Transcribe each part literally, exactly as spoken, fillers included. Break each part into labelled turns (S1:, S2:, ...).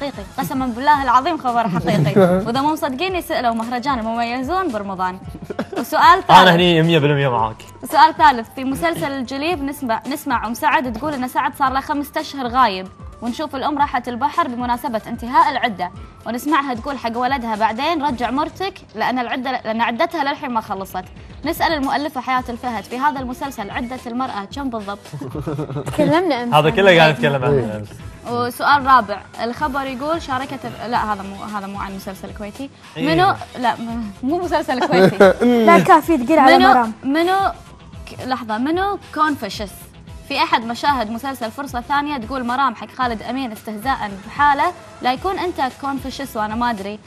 S1: حقيقي، قسما بالله العظيم خبر حقيقي. واذا مو مصدقيني سالوا مهرجان المميزون برمضان. وسؤال ثالث،
S2: انا هني مية بالمية معاك.
S1: سؤال ثالث، في مسلسل الجليب نسمع نسمع ام سعد تقول ان سعد صار له خمسة اشهر غايب، ونشوف الام راحت البحر بمناسبه انتهاء العده، ونسمعها تقول حق ولدها بعدين رجع مرتك لان العده لان عدتها للحين ما خلصت. نسال المؤلفه حياه الفهد، في هذا المسلسل عده المراه كم بالضبط؟
S3: تكلمنا امس
S2: هذا كله قاعد نتكلم عنه امس.
S1: وسؤال رابع، الخبر يقول شاركت لا هذا مو هذا مو عن مسلسل كويتي. منو لا مو مسلسل كويتي.
S3: لا كافي تقيل على مرام.
S1: منو لحظه منو كونفشس؟ في احد مشاهد مسلسل فرصه ثانيه تقول مرام حق خالد امين استهزاء بحاله لا يكون انت كونفشس وانا ما ادري.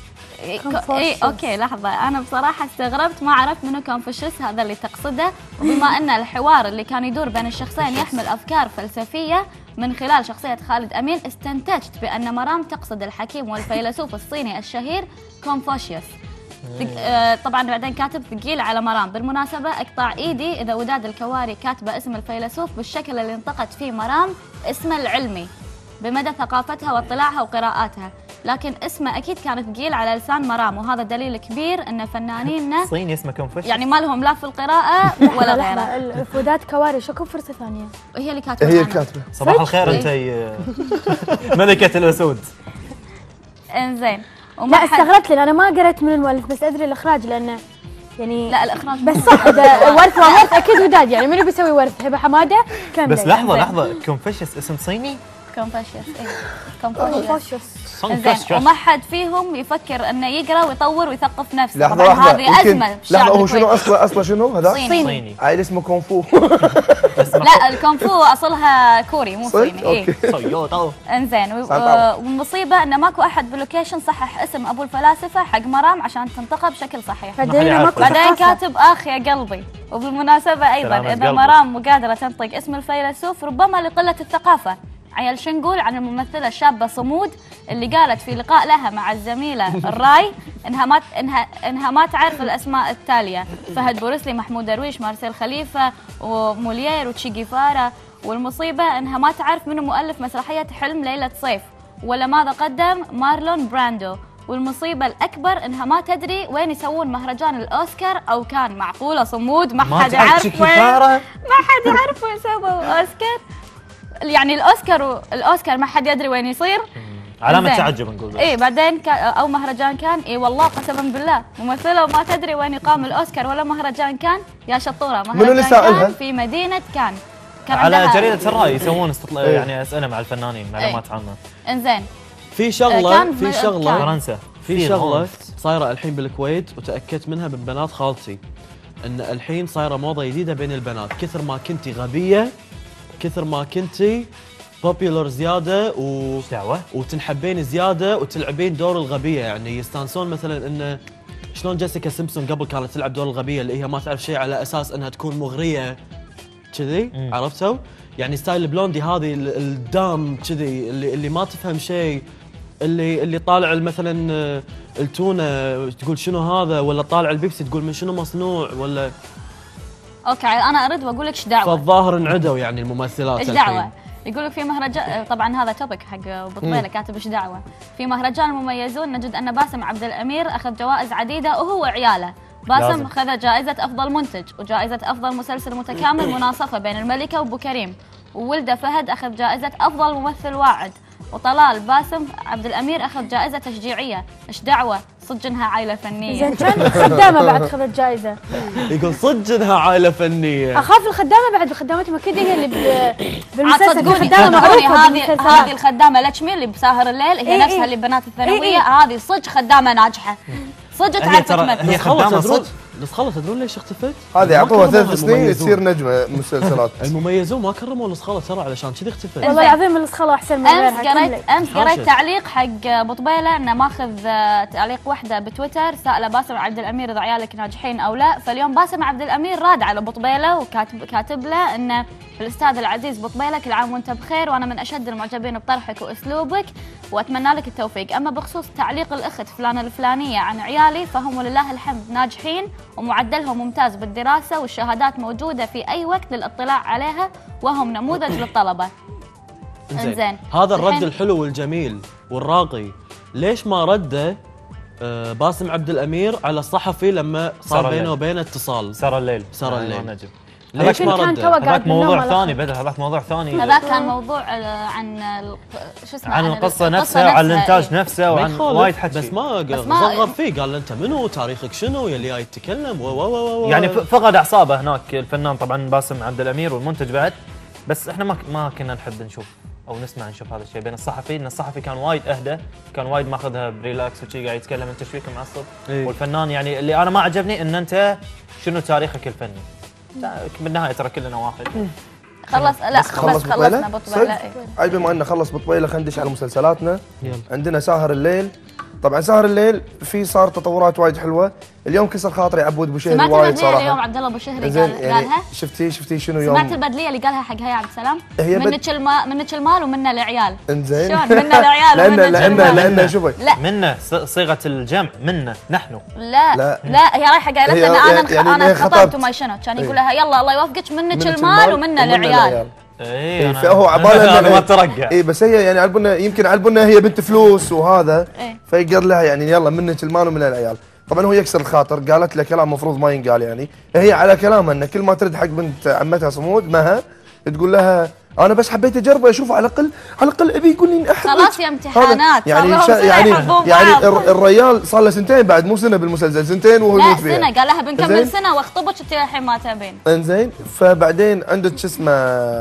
S1: اي اوكي لحظه، انا بصراحه استغربت ما عرفت منو كونفشس هذا اللي تقصده، وبما ان الحوار اللي كان يدور بين الشخصين يحمل افكار فلسفيه من خلال شخصيه خالد امين استنتجت بان مرام تقصد الحكيم والفيلسوف الصيني الشهير كونفوشيوس. طبعا بعدين كاتب ثقيل على مرام. بالمناسبه اقطع ايدي اذا وداد الكواري كاتبه اسم الفيلسوف بالشكل اللي انطقت فيه مرام اسمه العلمي بمدى ثقافتها واطلاعها وقراءاتها، لكن اسمه اكيد كان ثقيل على لسان مرام، وهذا دليل كبير ان فنانيننا
S2: صيني اسمه كونفوشيوس
S1: يعني ما لهم لا في القراءه ولا غيره.
S3: وداد كواري شكو فرصه ثانيه
S1: هي اللي كاتبه.
S4: هي الكاتبه.
S2: صباح الخير انت ملكه الاسود.
S1: انزين
S3: لا استغربت لان انا ما قريت من المؤلف بس ادري الاخراج لانه يعني
S1: لا الاخراج
S3: بس صح ورث ورث اكيد وداد يعني منو بيسوي ورث؟ هبه حماده كم
S2: بس لحظه لحظه كونفوشيوس اسم صيني؟
S1: كونفوشيوس اي كونفوشيوس.
S3: كونفوشيوس.
S1: زين وما حد فيهم يفكر انه يقرا ويطور ويثقف نفسه.
S4: لحظه
S1: طبعا هذه ازمه.
S4: لحظه هو شنو اصله اصله شنو هذا؟
S1: صيني.
S4: عيل اسمه كونفو.
S1: لا الكونفو اصلها كوري مو صيني. اي
S2: صيوطه.
S1: انزين والمصيبه انه ماكو احد باللوكيشن صحح اسم ابو الفلاسفه حق مرام عشان تنطقه بشكل صحيح. بعدين كاتب اخ يا قلبي. وبالمناسبه ايضا اذا مرام مو قادره تنطق اسم الفيلسوف ربما لقله الثقافه. عيال شو نقول عن الممثله الشابه صمود اللي قالت في لقاء لها مع الزميله الراي انها ما انها انها ما تعرف الاسماء التاليه: فهد بورسلي، محمود درويش، مارسيل خليفه، وموليير وتشي جيفارا. والمصيبه انها ما تعرف منو مؤلف مسرحيه حلم ليله صيف ولا ماذا قدم مارلون براندو. والمصيبه الاكبر انها ما تدري وين يسوون مهرجان الاوسكار او كان. معقوله صمود ما حد يعرف وين ما حد يعرف وين سووا الاوسكار؟ يعني الاوسكار الاوسكار ما حد يدري وين يصير.
S2: علامه تعجب نقول.
S1: اي بعدين او مهرجان كان. اي والله قسما بالله ممثله وما تدري وين يقام الاوسكار ولا مهرجان كان. يا شطوره مهرجان كان في مدينه كان. كان
S2: على جريده الراي يسوون استطلاع يعني اسئله مع الفنانين معلومات عامه.
S1: انزين
S5: في شغله في شغله
S2: فرنسا
S5: في شغله صايره الحين بالكويت وتاكدت منها من بنات خالتي ان الحين صايره موضه جديده بين البنات. كثر ما كنتي غبيه كثر ما كنتي بوبيلر زياده و... وتنحبين زياده وتلعبين دور الغبيه. يعني يستانسون مثلا انه شلون جيسيكا سيمبسون قبل كانت تلعب دور الغبيه اللي هي ما تعرف شيء على اساس انها تكون مغريه كذي، عرفتوا؟ يعني ستايل بلوندي هذه الدام كذي اللي اللي ما تفهم شيء، اللي اللي طالع مثلا التونه تقول شنو هذا، ولا طالع البيبسي تقول من شنو مصنوع، ولا
S1: اوكي انا ارد واقول لك ايش دعوه.
S5: فالظاهر انعدوا يعني الممثلات
S1: ايش دعوه؟ يقول لك في مهرجان، طبعا هذا توبك حق بطبيله كاتب ايش دعوه. في مهرجان المميزون نجد ان باسم عبد الامير اخذ جوائز عديده وهو وعياله. باسم اخذ جائزه افضل منتج وجائزه افضل مسلسل متكامل مناصفه بين الملكه وابو كريم، وولده فهد اخذ جائزه افضل ممثل واعد، وطلال باسم عبد الامير اخذ جائزه تشجيعيه. ايش دعوه؟ صدق انها عائله فنيه.
S3: زين كان خدامه بعد اخذت جائزه.
S5: يقول صدق انها عائله فنيه.
S3: اخاف الخدامه بعد الخدامات اكيد هي اللي بالمسلسل.
S1: الخدامه معروفه هذه هذه الخدامه لتشمي اللي بساهر الليل هي إيه نفسها إيه اللي بنات الثانويه. هذه إيه صدق خدامه ناجحه صدق تعرف تمثل.
S5: هي خدامه صدق. بس خلاص تدرون ليش اختفت؟
S4: هذه يعطوها ثلاث سنين تصير نجمه مسلسلات.
S5: المميزون ما كرموا الصخله ترى علشان كذي اختفت.
S3: والله العظيم الصخله احسن من غيرها.
S1: امس قريت امس قريت تعليق حق بطبيله انه ماخذ تعليق واحده بتويتر سائله باسم عبد الامير اذا عيالك ناجحين او لا. فاليوم باسم عبد الامير راد على بطبيله وكاتب كاتب له انه الاستاذ العزيز بطبيله كل عام وانت بخير وانا من اشد المعجبين بطرحك واسلوبك واتمنى لك التوفيق. اما بخصوص تعليق الاخت فلانه الفلانيه عن عيالي فهم ولله الحمد ناجحين ومعدلهم ممتاز بالدراسه والشهادات موجوده في اي وقت للاطلاع عليها وهم نموذج للطلبه.
S5: انزين هذا الرد الحلو والجميل والراقي. ليش ما رده آه باسم عبد الامير على الصحفي لما صار بينه وبينه اتصال؟
S2: سار الليل
S5: سار الليل
S2: نجم.
S5: ليش ما رده؟
S2: هذاك موضوع ثاني بدر، هذاك موضوع ثاني.
S1: هذاك كان موضوع عن شو اسمه،
S2: عن القصه نفسها وعن الانتاج نفسه وعن وايد حكي.
S5: بس ما صغر فيه، قال انت منو، تاريخك شنو، يلي جاي يتكلم و و
S2: يعني فقد اعصابه هناك الفنان طبعا باسم عبد الامير والمنتج بعد. بس احنا ما ما كنا نحب نشوف او نسمع نشوف هذا الشيء بين الصحفي، ان الصحفي كان وايد اهدى، كان وايد ماخذها بريلاكس وشي قاعد يتكلم انت شويك معصب. إيه؟ والفنان يعني اللي انا ما عجبني ان انت شنو تاريخك الفني. بالنهايه ترى كلنا واحد.
S1: خلص لا بس خلصنا بطبيله.
S4: اي بما انه خلص بطبيله خلينا ندش على مسلسلاتنا. عندنا ساهر الليل. طبعا سهر الليل في صار تطورات وايد حلوه، اليوم كسر خاطري عبود ابو شهري وايد صراحه.
S1: اليوم عبد الله ابو شهري قال يعني قالها.
S4: شفتي شفتي شنو يوم
S1: سمعت البدليه اللي قالها حق هيا عبد السلام؟ منك المال منك المال ومنا العيال.
S4: انزين
S1: شلون منا العيال
S4: لان لان لان شوفي
S2: منا صيغه الجمع منا نحن.
S1: لا لا, لا هي رايحه قالت لنا انا يعني انا خطبت وما شنو، كان يقول لها يلا الله يوفقك منك المال ومنا العيال.
S2: ايه
S4: فهو عباله
S2: انا ما ترقع.
S4: اي بس هي يعني علبنا يمكن علبنا هي بنت فلوس وهذا. إيه؟ فيقال لها يعني يلا منك المال ومن العيال. طبعا هو يكسر الخاطر، قالت له كلام مفروض ما ينقال يعني. هي على كلامها ان كل ما ترد حق بنت عمتها صمود مها تقول لها انا بس حبيت اجرب اشوف على الاقل على الاقل ابي يقول لي احبك.
S1: خلاص يا امتحانات
S4: يعني شا يعني يعني الريال صار له سنتين بعد مو سنه بالمسلسل، سنتين وهو يموت فيها.
S1: لا سنه، قال لها بنكمل سنه واخطبك انت الحين ما تبين.
S4: انزين فبعدين عندك شو اسمه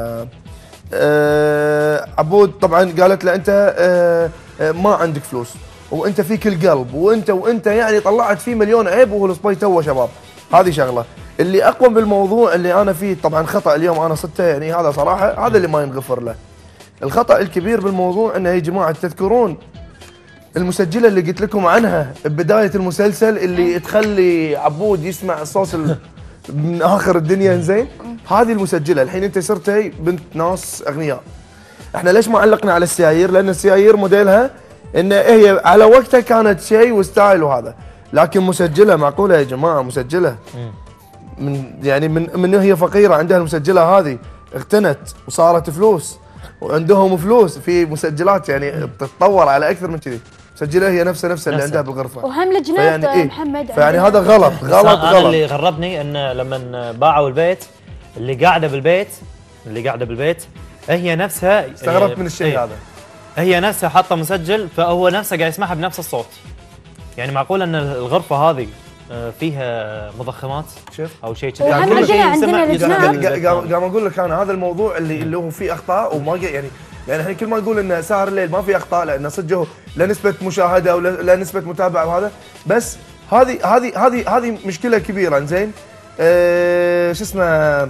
S4: أه عبود طبعا قالت له انت أه أه ما عندك فلوس وانت فيك القلب وانت وانت يعني طلعت فيه مليون عيب وهو الصبي توه شباب. هذه شغله. اللي اقوى بالموضوع اللي انا فيه طبعا خطا اليوم انا صدته يعني هذا صراحه هذا اللي ما ينغفر له. الخطا الكبير بالموضوع انه يا جماعه تذكرون المسجله اللي قلت لكم عنها ببدايه المسلسل اللي تخلي عبود يسمع الصوت من اخر الدنيا. انزين هذه المسجله الحين انت صرتي بنت ناس اغنياء. احنا ليش ما علقنا على السيايير؟ لان السيايير موديلها ان هي على وقتها كانت شيء وستايل وهذا، لكن مسجله معقوله يا جماعه مسجله من يعني من من هي فقيره عندها المسجله هذه اغتنت وصارت فلوس وعندهم فلوس في مسجلات يعني تتطور على اكثر من كذي. مسجله هي نفسها نفسها اللي عندها بالغرفه
S3: وهم لجنات إيه؟ محمد
S4: فيعني هذا غلط غلط
S2: أنا
S4: غلط.
S2: اللي غربني ان لما باعوا البيت اللي قاعده بالبيت اللي قاعده بالبيت هي نفسها
S4: استغربت من الشيء
S2: إيه؟
S4: هذا.
S2: هي نفسها حاطه مسجل فهو نفسه قاعد يسمعها بنفس الصوت. يعني معقول ان الغرفه هذه فيها مضخمات
S4: شوف
S2: او شيء كذي.
S3: يعني عندنا عندنا لجنات.
S4: قام اقول لك انا هذا الموضوع اللي اللي هو فيه اخطاء وما يعني يعني احنا كل ما نقول ان سهر الليل ما في اخطاء لانه صدق لا نسبه مشاهده ولا لا نسبه متابعه وهذا، بس هذه هذه هذه هذه مشكله كبيره. انزين اه شو اسمه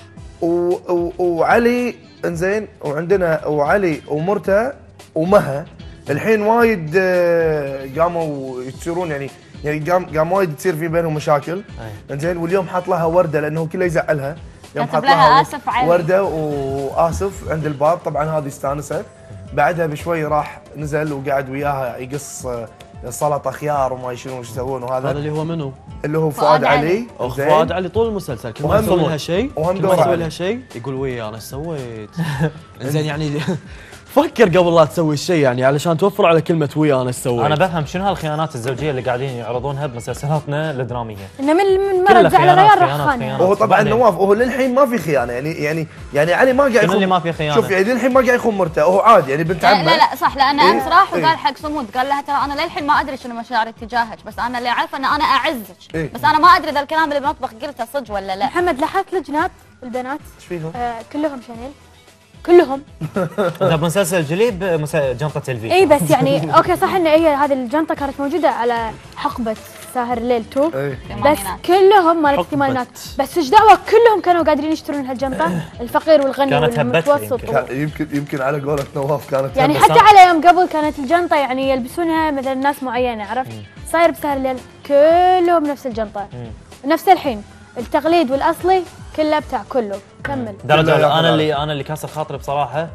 S4: وعلي انزين وعندنا وعلي ومرته ومها الحين وايد قاموا يصيرون يعني يعني قام قام وايد تصير في بينهم مشاكل. انزين واليوم حاط لها ورده لانه كله يزعلها. يوم
S1: حط لها اسف علي
S4: ورده واسف عند الباب. طبعا هذه استانست. بعدها بشوي راح نزل وقعد وياها يقص سلطه خيار وما شنو وش يسوون وهذا.
S5: هذا اللي هو منو؟
S4: اللي هو فؤاد علي.
S5: فؤاد علي طول المسلسل كل ما يسوي لها شيء كل ما يسوي لها شيء يقول ويا انا ايش سويت. زين يعني فكر قبل لا تسوي الشيء يعني علشان توفر على كلمه ويا انا ايش سويت.
S2: انا بفهم شنو هالخيانات الزوجيه اللي قاعدين يعرضونها بمسلسلاتنا الدراميه.
S3: انه من من مره زعل ريال راح خانه.
S4: وهو طبعا نواف وهو للحين ما في خيانه يعني يعني يعني علي ما قاعد
S2: يخون. اللي ما في خيانه
S4: شوف يعني للحين ما قاعد يخون مرته وهو عادي يعني بنت عمه.
S1: لا لا صح لان إيه؟ امس راح وقال حق صمود قال لها ترى انا للحين ما ادري شنو مشاعري تجاهك بس انا اللي اعرفه ان انا اعزك. إيه؟ بس انا ما ادري اذا الكلام اللي بالمطبخ قلته صدق ولا لا.
S3: محمد لاحظت لجنات البنات
S4: ايش فيهم؟
S3: آه كلهم شانيل كلهم.
S2: ده مسلسل جليب جنطة الفي.
S3: اي بس يعني اوكي صح ان هي هذه الجنطه كانت موجوده على حقبه ساهر الليل تو بس كلهم مالت الثمانينات بس ايش دعوه كلهم كانوا قادرين يشترون هالجنطه الفقير والغني والمتوسط
S4: يمكن يمكن على قولة نواف كانت
S3: يعني حتى على يوم قبل كانت الجنطه يعني يلبسونها مثلا ناس معينه عرفت. صاير بسهر الليل كلهم نفس الجنطه نفس الحين التقليد والاصلي كله بتاع كله. كمل.
S2: درجة انا اللي انا اللي كاسر خاطري بصراحه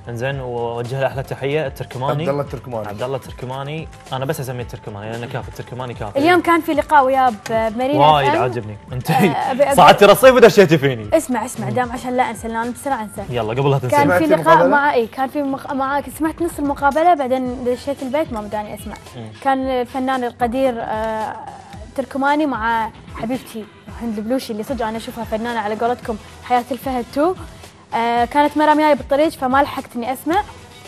S2: انزين ووجه له احلى تحيه التركماني
S4: عبد الله التركماني
S2: عبد الله التركماني انا بس اسميه التركماني لانه كافي التركماني كافي.
S3: اليوم كان في لقاء وياه بمارينا
S2: وايد عجبني انت صعدتي رصيف ودشيتي فيني.
S3: اسمع اسمع دام عشان لا انسى انا بسرعه انسى.
S2: يلا قبل لا تنسى.
S3: كان في لقاء مع اي كان في مق... معك سمعت نص المقابله بعدين دشيت البيت ما بداني اسمع. م. كان الفنان القدير آه تركماني مع حبيبتي هند البلوشي اللي صدق انا اشوفها فنانه على قولتكم حياه الفهد تو. آه كانت مرام جايه بالطريق فما لحقت اني اسمع.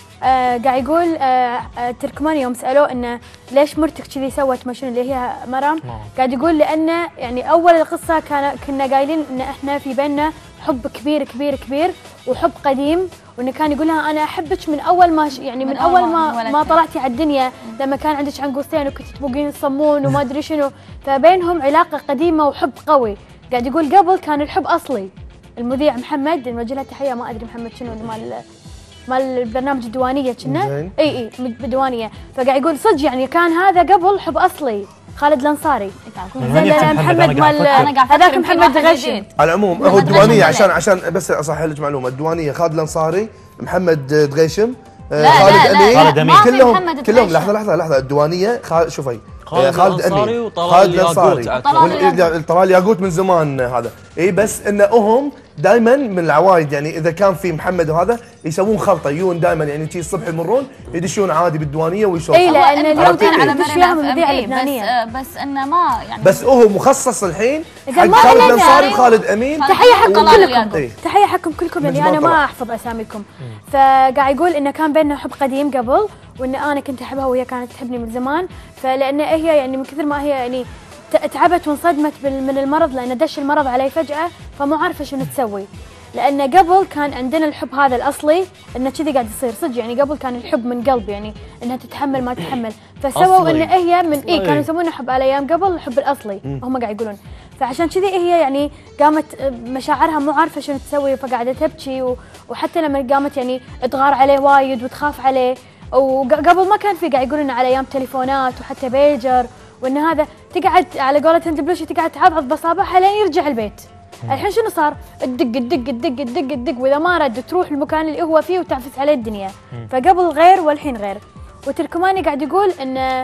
S3: آه قاعد يقول آه تركماني يوم سالوه انه ليش مرتك كذي سوت ما شنو اللي هي مرام قاعد يقول لانه يعني اول القصه كان كنا قايلين ان احنا في بيننا حب كبير كبير كبير وحب قديم وانه كان يقول لها انا احبك من اول ما يعني من, من اول ما ما طلعتي على الدنيا لما كان عندك عنقوسين وكنت تبوقين الصمون وما ادري شنو فبينهم علاقه قديمه وحب قوي. قاعد يقول قبل كان الحب اصلي. المذيع محمد نوجه له تحيه ما ادري محمد شنو مال مال البرنامج الديوانيه كنا اي اي بالديوانيه فقاعد يقول صدق يعني كان هذا قبل حب اصلي. خالد الانصاري زين لا محمد مال هذاك محمد غشيم.
S4: على العموم هو الديوانيه عشان عشان بس اصحح لك معلومه الديوانيه خالد الانصاري محمد دغيشم خالد امين
S2: خالد امين
S4: كلهم كلهم لحظه لحظه لحظه الديوانيه شوفي خالد امين وطلال الانصاري طلال ياقوت من زمان هذا اي بس انه هم دائما من العوايد يعني اذا كان في محمد وهذا يسوون خلطه يجون دائما يعني تي الصبح يمرون يدشون عادي بالديوانيه ويشوفون.
S3: اي لان اليوم كان على مريم المذيعه اللبنانيه
S1: بس بس انه ما يعني
S4: بس هو مخصص الحين حق خالد الانصاري وخالد امين.
S3: تحيه حقكم كلكم تحيه حقكم كلكم اللي انا ما احفظ اساميكم. فقاعد يقول انه كان بيننا حب قديم قبل وان انا كنت احبها وهي كانت تحبني من زمان فلان هي يعني من كثر ما هي يعني تعبت وانصدمت من المرض لان دش المرض علي فجاه فمو عارفه شنو تسوي. لان قبل كان عندنا الحب هذا الاصلي انه كذي قاعد يصير صدق يعني قبل كان الحب من قلب يعني انها تتحمل ما تتحمل فسووا ان هي من اي كانوا يسمونه حب على ايام قبل الحب الاصلي هم قاعد يقولون فعشان كذي هي يعني قامت مشاعرها مو عارفه شنو تسوي فقاعده تبكي وحتى لما قامت يعني تغار عليه وايد وتخاف عليه وقبل ما كان في قاعد يقولون على ايام تليفونات وحتى بيجر وان هذا تقعد على قولة هند بلوشي تقعد تعضعض بصابعها لين يرجع البيت. الحين شنو صار؟ تدق تدق تدق تدق تدق واذا ما رد تروح المكان اللي هو فيه وتعفس عليه الدنيا. فقبل غير والحين غير. وتركماني قاعد يقول انه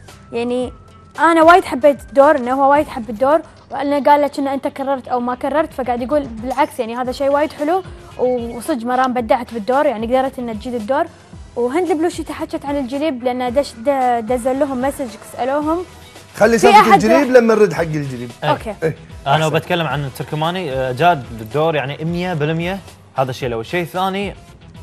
S3: يعني انا وايد حبيت الدور انه هو وايد حب الدور وانه قال لك ان انت كررت او ما كررت فقاعد يقول بالعكس يعني هذا شيء وايد حلو وصدق مرام بدعت بالدور يعني قدرت انها تجيد الدور. وهند البلوشي تحكت عن الجليب لان دش دزل لهم مسج سالوهم
S4: خلي سالفه الجليب لما نرد حق الجليب.
S3: اوكي
S4: ايه.
S2: انا بتكلم عن التركماني جاد الدور يعني مية بالمية هذا الشيء الاول. الشيء الثاني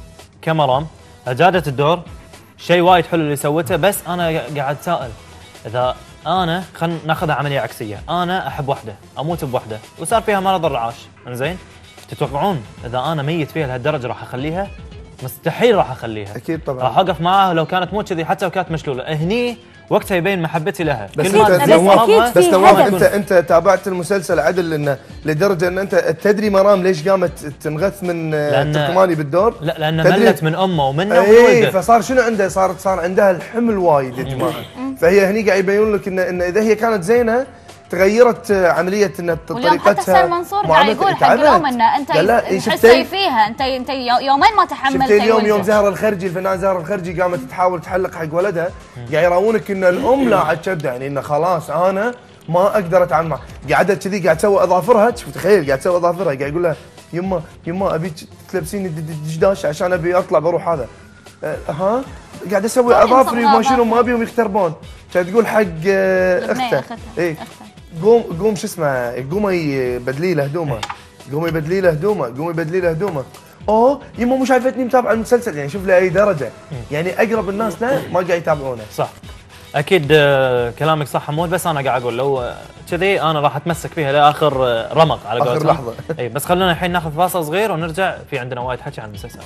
S2: كمرام جادت الدور شيء وايد حلو اللي سوته بس انا قاعد سائل اذا انا خلينا ناخذها عمليه عكسيه انا احب وحده اموت بوحده وصار فيها مرض الرعاش انزين تتوقعون اذا انا ميت فيها لهالدرجه راح اخليها؟ مستحيل راح اخليها.
S4: اكيد طبعا
S2: راح اوقف معاها لو كانت مو كذي حتى لو كانت مشلوله هني وقتها يبين محبتي لها.
S4: بس انت نواف بس نواف انت انت تابعت المسلسل عدل انه لدرجه ان انت تدري مرام ليش قامت تنغث من تركماني بالدور؟
S2: لا لان ملت من امه ومنه
S4: اي فصار شنو عنده صارت صار عندها الحمل وايد يا جماعه. فهي هني قاعد يبين لك ان ان اذا هي كانت زينه تغيرت عمليه ان طريقتها.
S1: حتى سير منصور قاعد يقول حق الام انه انت حسي فيها انت انت يومين ما تحملت.
S4: شفتي اليوم يوم زهره الخرجي الفنان زهره الخرجي قامت تحاول تحلق حق ولدها قاعد يراونك ان الام لا عاد شد يعني انه خلاص انا ما اقدر اتعامل معه. قعدت كذي قاعد تسوي اظافرها شوف تخيل قاعد تسوي اظافرها قاعد يقول لها يما يما ابيك تلبسيني دشداش عشان ابي اطلع بروح هذا أه ها قاعد اسوي اظافري وما شنو ما ابيهم يختربون. كانت تقول حق اخته اي قوم قوم شو اسمه قومي بدلي له هدومه قومي بدلي له هدومه قومي بدلي له هدومه. اوه يما مو شايفتني متابعه المسلسل يعني شوف لاي درجه يعني اقرب الناس له ما قاعد يتابعونه.
S2: صح اكيد كلامك صح حمود بس انا قاعد اقول لو كذي انا راح اتمسك فيها لاخر رمق على قولتهم.
S4: اخر لحظه.
S2: اي بس خلونا الحين ناخذ فاصل صغير ونرجع في عندنا وايد حكي عن المسلسلات.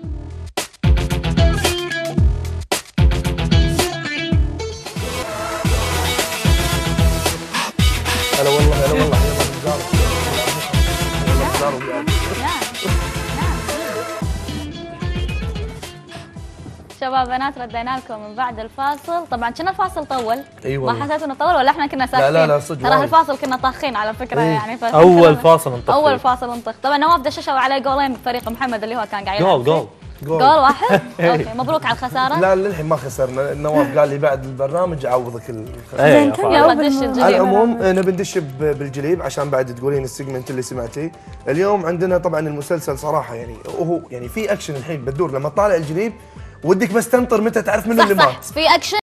S4: هلا والله هلا والله يلا نزار
S1: شباب بنات ردينا لكم من بعد الفاصل. طبعا كنا الفاصل طول.
S4: ايوه
S1: ما حسيت انه طول ولا احنا كنا ساكتين؟
S4: لا لا لا صدق
S1: ترى الفاصل كنا طاخين على فكره. أيه. يعني
S2: اول فاصل نطخ
S1: اول فاصل نطخ. طبعا نواف دششوا على جولين بفريق محمد اللي هو كان قاعد
S2: جول جول
S1: جول واحد؟ اوكي مبروك على الخساره.
S4: لا للحين ما خسرنا، نواف قال لي بعد البرنامج اعوضك الخساره.
S3: زين يلا دش الجليب.
S4: على العموم نبي ندش بالجليب عشان بعد تقولين السيجمنت اللي سمعتيه. اليوم عندنا طبعا المسلسل صراحه يعني وهو يعني في اكشن الحين بدور لما تطالع الجليب ودك بس تنطر متى تعرف منو اللي مات.
S1: صح صح في اكشن